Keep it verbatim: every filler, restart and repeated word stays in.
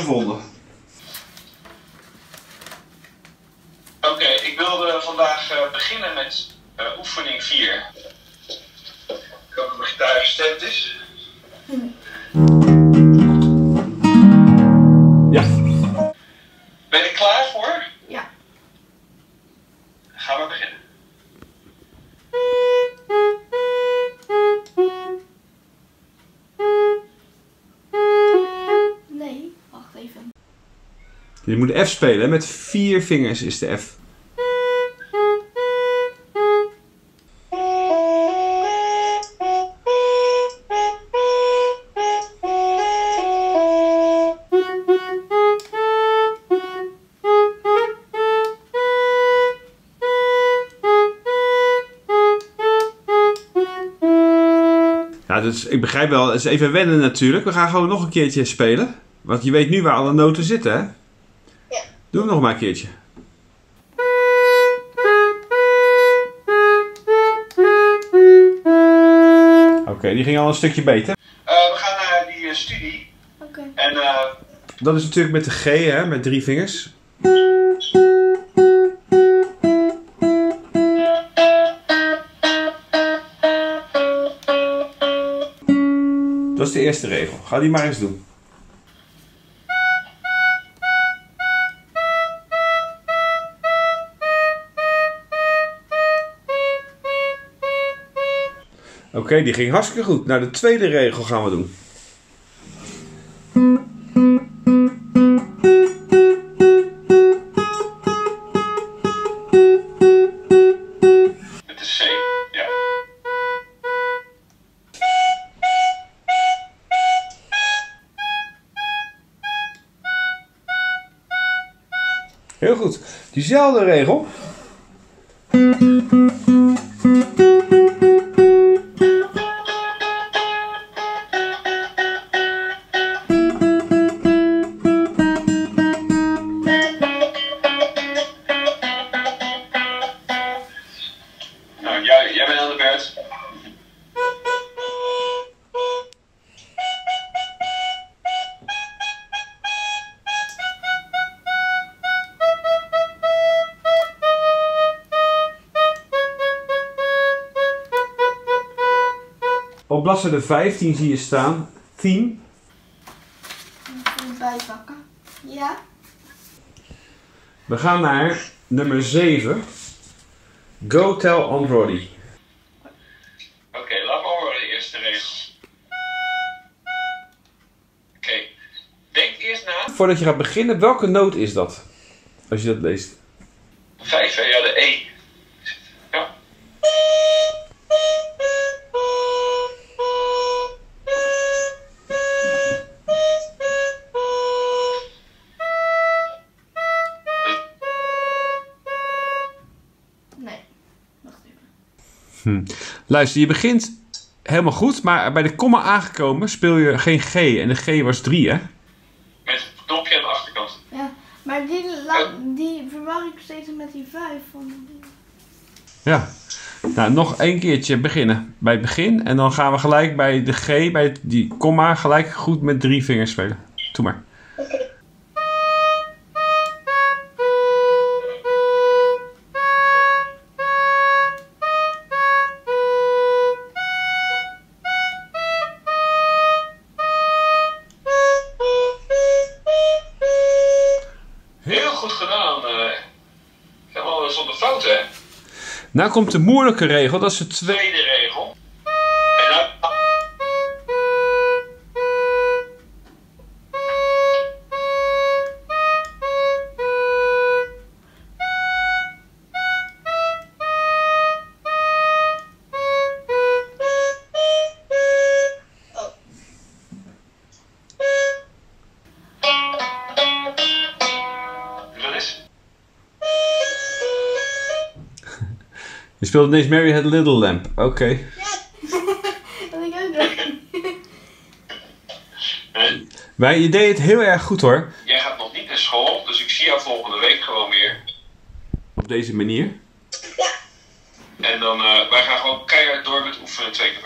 gevonden. Oké, okay, ik wilde vandaag uh, beginnen met uh, oefening vier. Ik hoop dat mijn gitaar gestemd is. Ja. Ben je er klaar voor? Ja. Gaan we beginnen. Nee, wacht even. Je moet F spelen, met vier vingers is de F. Ja, dus ik begrijp wel, het is even wennen natuurlijk. We gaan gewoon nog een keertje spelen. Want je weet nu waar alle noten zitten, hè? Ja. Doe hem nog maar een keertje. Oké, okay, die ging al een stukje beter. Uh, we gaan naar die uh, studie. Oké. Okay. En uh... dat is natuurlijk met de G, hè? Met drie vingers. Dat is de eerste regel. Ga die maar eens doen. Oké, okay, die ging hartstikke goed. Nou, de tweede regel gaan we doen. Met de C, ja. Heel goed. Diezelfde regel. Nou, jij, jij bent aan de beurt. Op bladzijde vijftien zie je staan theme. Even bijpakken. Ja. We gaan naar nummer zeven. Go tell Aunt Roddy. Oké, okay, laat me horen de eerste regel. Oké, okay. Denk eerst na. Voordat je gaat beginnen, welke noot is dat? Als je dat leest. Vijf, hè? Ja, de E. Ja. Nee, wacht even. Hm. Luister, je begint helemaal goed, maar bij de komma aangekomen speel je geen G. En de G was drie, hè? Met het knopje aan de achterkant. Ja, maar die, la, die verwar ik steeds met die vijf van die... Ja. Nou, nog één keertje beginnen. Bij het begin. En dan gaan we gelijk bij de G, bij die komma, gelijk goed met drie vingers spelen. Doe maar. Heel goed gedaan. Uh, helemaal zonder fouten, hè? Nou komt de moeilijke regel, dat is de tweede. Tweede regel. En nou... Je speelt ineens Mary Had a Little Lamb. Oké. Okay. Dat ik ook nog. Maar je deed het heel erg goed hoor. Jij gaat nog niet naar school, dus ik zie jou volgende week gewoon weer. Op deze manier. En dan, uh, wij gaan gewoon keihard door met oefenen twee keer